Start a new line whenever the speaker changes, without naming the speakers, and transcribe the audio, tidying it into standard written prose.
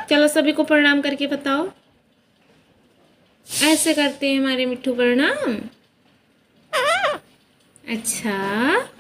चलो सभी को प्रणाम करके बताओ। ऐसे करते हैं हमारे मिट्ठू प्रणाम। अच्छा।